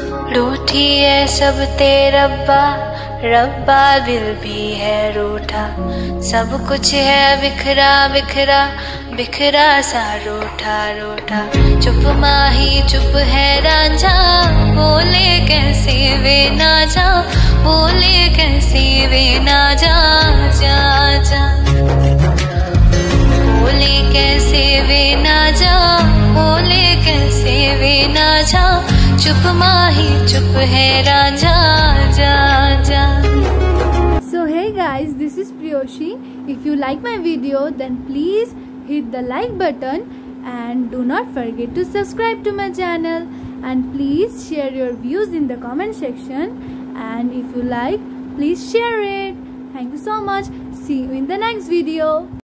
रूठी है सब रब्बा, रब्बा दिल भी है रूठा। सब कुछ है बिखरा बिखरा, बिखरा सा रूठा रूठा। चुप माही चुप है रांझा, बोले कैसे वे ना जा, बोले कैसे वे ना जा जा जा। बोले कैसे वे ना जा, बोले कैसे वे ना जा। चुप माही चुप है रांझा, जा जा। So hey guys, this is Priyoshi. If you like my video, then please hit the like button and do not forget to subscribe to my channel. And please share your views in the comment section. And if you like, please share it. Thank you so much. See you in the next video.